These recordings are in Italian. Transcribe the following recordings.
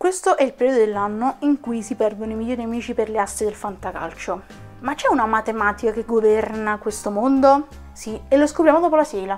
Questo è il periodo dell'anno in cui si perdono i migliori amici per le aste del fantacalcio. Ma c'è una matematica che governa questo mondo? Sì, e lo scopriamo dopo la sigla.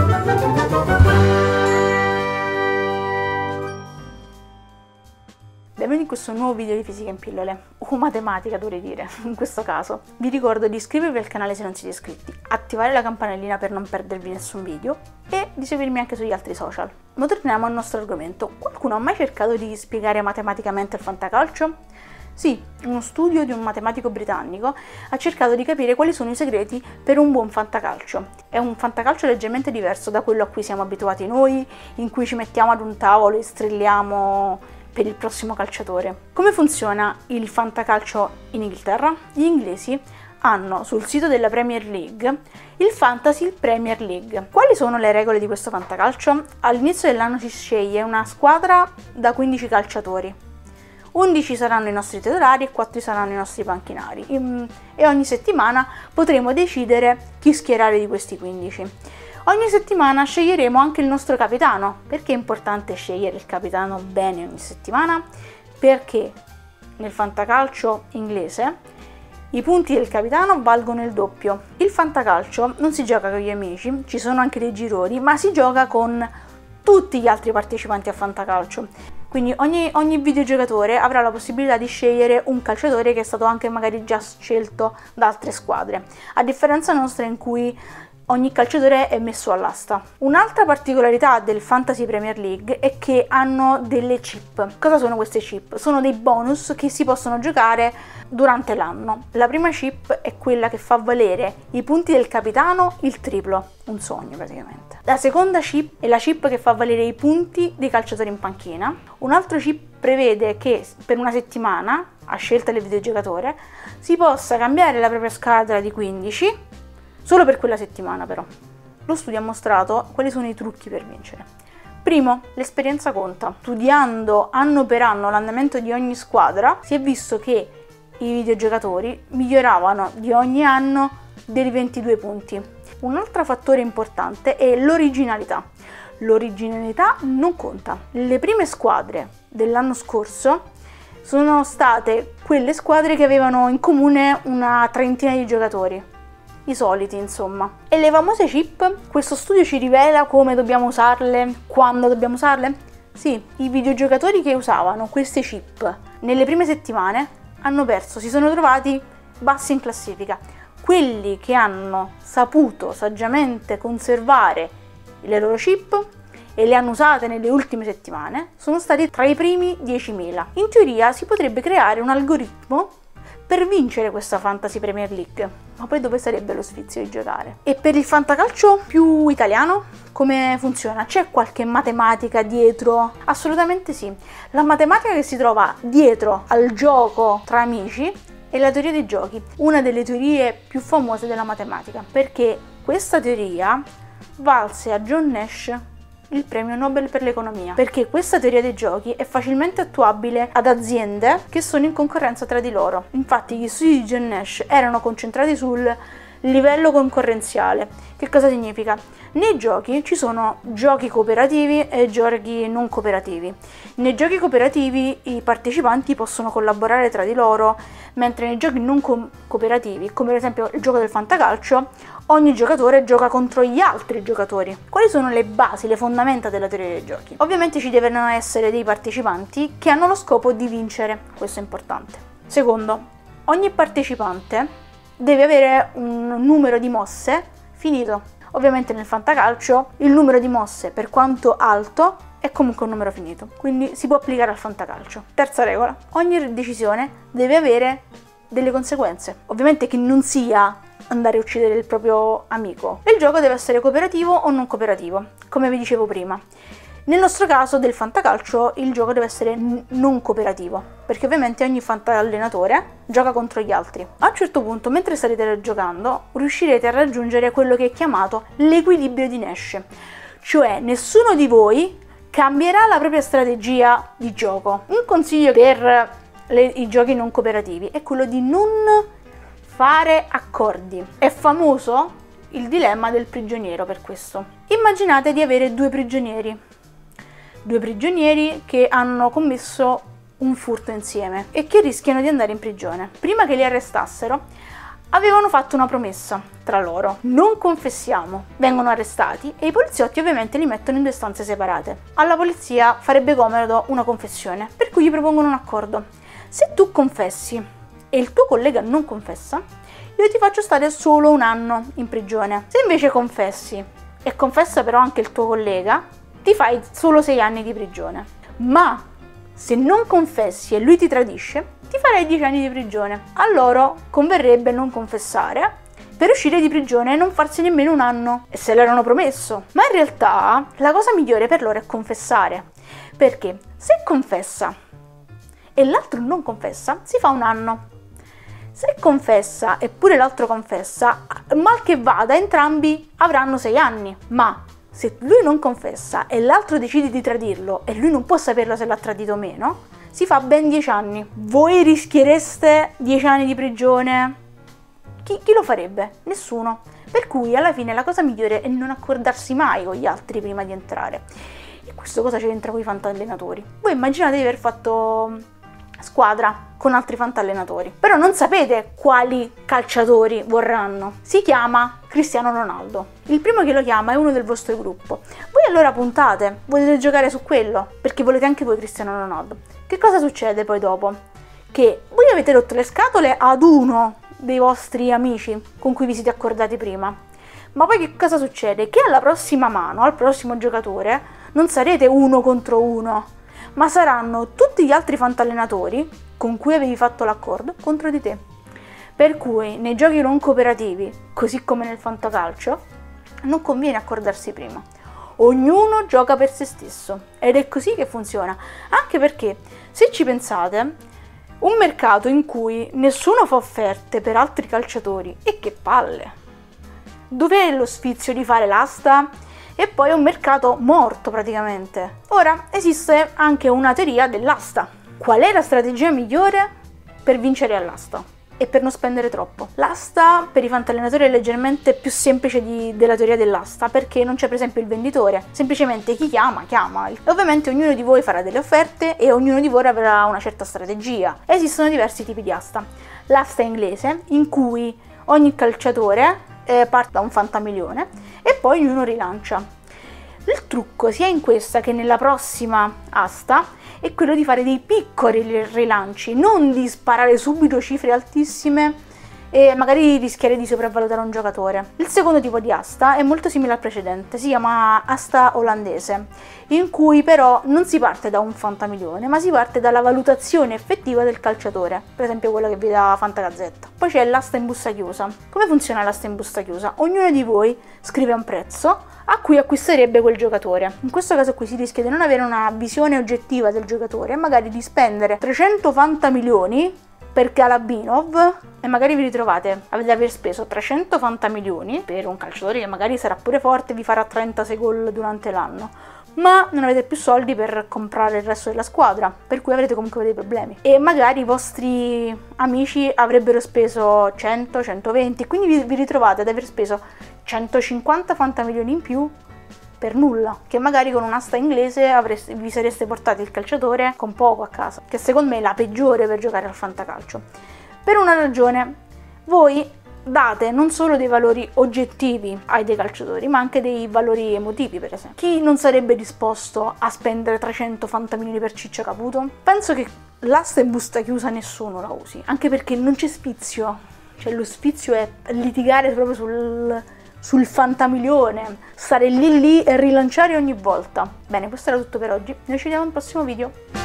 Benvenuti in questo nuovo video di fisica in pillole, o matematica dovrei dire, in questo caso. Vi ricordo di iscrivervi al canale se non siete iscritti, attivare la campanellina per non perdervi nessun video e di seguirmi anche sugli altri social. Ma torniamo al nostro argomento. Qualcuno ha mai cercato di spiegare matematicamente il fantacalcio? Sì, uno studio di un matematico britannico ha cercato di capire quali sono i segreti per un buon fantacalcio. È un fantacalcio leggermente diverso da quello a cui siamo abituati noi, in cui ci mettiamo ad un tavolo e strilliamo per il prossimo calciatore. Come funziona il fantacalcio in Inghilterra? Gli inglesi hanno sul sito della Premier League il Fantasy Premier League. Quali sono le regole di questo fantacalcio? All'inizio dell'anno si sceglie una squadra da 15 calciatori. 11 saranno i nostri titolari e 4 saranno i nostri panchinari e ogni settimana potremo decidere chi schierare di questi 15. Ogni settimana sceglieremo anche il nostro capitano. Perché è importante scegliere il capitano bene ogni settimana? Perché nel fantacalcio inglese i punti del capitano valgono il doppio. Il fantacalcio non si gioca con gli amici, ci sono anche dei gironi, ma si gioca con tutti gli altri partecipanti a fantacalcio. Quindi ogni videogiocatore avrà la possibilità di scegliere un calciatore che è stato anche magari già scelto da altre squadre, a differenza nostra in cui ogni calciatore è messo all'asta. Un'altra particolarità del Fantasy Premier League è che hanno delle chip. Cosa sono queste chip? Sono dei bonus che si possono giocare durante l'anno. La prima chip è quella che fa valere i punti del capitano il triplo, un sogno praticamente. La seconda chip è la chip che fa valere i punti dei calciatori in panchina. Un altro chip prevede che per una settimana, a scelta del videogiocatore, si possa cambiare la propria squadra di 15 solo per quella settimana però. Lo studio ha mostrato quali sono i trucchi per vincere. Primo, l'esperienza conta. Studiando anno per anno l'andamento di ogni squadra, si è visto che i videogiocatori miglioravano di ogni anno dei 22 punti. Un altro fattore importante è l'originalità. L'originalità non conta. Le prime squadre dell'anno scorso sono state quelle squadre che avevano in comune una trentina di giocatori. I soliti, insomma. E le famose chip? Questo studio ci rivela come dobbiamo usarle, quando dobbiamo usarle? Sì, i videogiocatori che usavano queste chip nelle prime settimane hanno perso, si sono trovati bassi in classifica. Quelli che hanno saputo saggiamente conservare le loro chip e le hanno usate nelle ultime settimane sono stati tra i primi 10.000. In teoria si potrebbe creare un algoritmo per vincere questa Fantasy Premier League, ma poi dove sarebbe lo sfizio di giocare? E per il fantacalcio più italiano come funziona? C'è qualche matematica dietro? Assolutamente sì. La matematica che si trova dietro al gioco tra amici è la teoria dei giochi, una delle teorie più famose della matematica, perché questa teoria valse a John Nash il premio Nobel per l'economia, perché questa teoria dei giochi è facilmente attuabile ad aziende che sono in concorrenza tra di loro. Infatti gli studi di John Nash erano concentrati sul livello concorrenziale. Che cosa significa? Nei giochi ci sono giochi cooperativi e giochi non cooperativi. Nei giochi cooperativi i partecipanti possono collaborare tra di loro, mentre nei giochi non cooperativi, come per esempio il gioco del fantacalcio, ogni giocatore gioca contro gli altri giocatori. Quali sono le basi, le fondamenta della teoria dei giochi? Ovviamente ci devono essere dei partecipanti che hanno lo scopo di vincere, questo è importante. Secondo, ogni partecipante deve avere un numero di mosse finito. Ovviamente nel fantacalcio il numero di mosse, per quanto alto, è comunque un numero finito, quindi si può applicare al fantacalcio. Terza regola, ogni decisione deve avere delle conseguenze. Ovviamente che non sia andare a uccidere il proprio amico. Il gioco deve essere cooperativo o non cooperativo, come vi dicevo prima. Nel nostro caso del fantacalcio il gioco deve essere non cooperativo, perché ovviamente ogni fantallenatore gioca contro gli altri. A un certo punto, mentre starete giocando, riuscirete a raggiungere quello che è chiamato l'equilibrio di Nash, cioè nessuno di voi cambierà la propria strategia di gioco. Un consiglio per i giochi non cooperativi è quello di non fare accordi. È famoso il dilemma del prigioniero per questo. Immaginate di avere due prigionieri. due prigionieri che hanno commesso un furto insieme e che rischiano di andare in prigione. Prima che li arrestassero, avevano fatto una promessa tra loro: non confessiamo. Vengono arrestati e i poliziotti ovviamente li mettono in due stanze separate. Alla polizia farebbe comodo una confessione, per cui gli propongono un accordo: se tu confessi e il tuo collega non confessa, io ti faccio stare solo 1 anno in prigione. Se invece confessi e confessa però anche il tuo collega, ti fai solo 6 anni di prigione. Ma se non confessi e lui ti tradisce, ti farei 10 anni di prigione. A loro converrebbe non confessare per uscire di prigione e non farsi nemmeno 1 anno, e se l'erano promesso. Ma in realtà la cosa migliore per loro è confessare, perché se confessa e l'altro non confessa, si fa 1 anno. Se confessa e pure l'altro confessa, mal che vada, entrambi avranno 6 anni. Ma se lui non confessa e l'altro decide di tradirlo e lui non può saperlo se l'ha tradito o meno, si fa ben 10 anni. Voi rischiereste 10 anni di prigione? Chi lo farebbe? Nessuno. Per cui alla fine la cosa migliore è non accordarsi mai con gli altri prima di entrare. E questo cosa c'entra con i fantallenatori? Voi immaginate di aver fatto squadra con altri fantallenatori, però non sapete quali calciatori vorranno. Si chiama Cristiano Ronaldo. Il primo che lo chiama è uno del vostro gruppo. Voi allora puntate, volete giocare su quello, perché volete anche voi Cristiano Ronaldo. Che cosa succede poi dopo? Che voi avete rotto le scatole ad uno dei vostri amici con cui vi siete accordati prima. Ma poi che cosa succede? Che alla prossima mano, al prossimo giocatore, non sarete 1 contro 1, ma saranno tutti gli altri fantallenatori con cui avevi fatto l'accordo contro di te. Per cui nei giochi non cooperativi, così come nel fantacalcio, non conviene accordarsi prima. Ognuno gioca per se stesso ed è così che funziona. Anche perché, se ci pensate, un mercato in cui nessuno fa offerte per altri calciatori, e che palle! Dov'è lo sfizio di fare l'asta? E poi è un mercato morto praticamente. Ora esiste anche una teoria dell'asta. Qual è la strategia migliore per vincere all'asta e per non spendere troppo? L'asta per i fantallenatori è leggermente più semplice della teoria dell'asta, perché non c'è per esempio il venditore, semplicemente chi chiama. E ovviamente ognuno di voi farà delle offerte e ognuno di voi avrà una certa strategia. Esistono diversi tipi di asta. L'asta inglese, in cui ogni calciatore parte da un fantamilione e poi ognuno rilancia. Il trucco sia in questa che nella prossima asta è quello di fare dei piccoli rilanci, non di sparare subito cifre altissime e magari rischiare di sopravvalutare un giocatore. Il secondo tipo di asta è molto simile al precedente, si chiama asta olandese, in cui però non si parte da un fantamilione, ma si parte dalla valutazione effettiva del calciatore, per esempio quella che vi dà Fantagazzetta. Poi c'è l'asta in busta chiusa. Come funziona l'asta in busta chiusa? Ognuno di voi scrive un prezzo a cui acquisterebbe quel giocatore. In questo caso qui si rischia di non avere una visione oggettiva del giocatore e magari di spendere 300 fantamilioni per Galabinov e magari vi ritrovate ad aver speso 300 fantamilioni per un calciatore che magari sarà pure forte e vi farà 36 gol durante l'anno, ma non avete più soldi per comprare il resto della squadra, per cui avrete comunque dei problemi. E magari i vostri amici avrebbero speso 100, 120, quindi vi ritrovate ad aver speso 150 fantamilioni in più per nulla, che magari con un'asta inglese vi sareste portati il calciatore con poco a casa, che secondo me è la peggiore per giocare al fantacalcio. Per una ragione, voi date non solo dei valori oggettivi ai dei calciatori, ma anche dei valori emotivi, per esempio. Chi non sarebbe disposto a spendere 300 fantamilioni per Ciccio Caputo? Penso che l'asta in busta chiusa nessuno la usi, anche perché non c'è sfizio, cioè lo sfizio è litigare proprio sul fantamilione, stare lì e rilanciare ogni volta. Bene, questo era tutto per oggi, noi ci vediamo al prossimo video.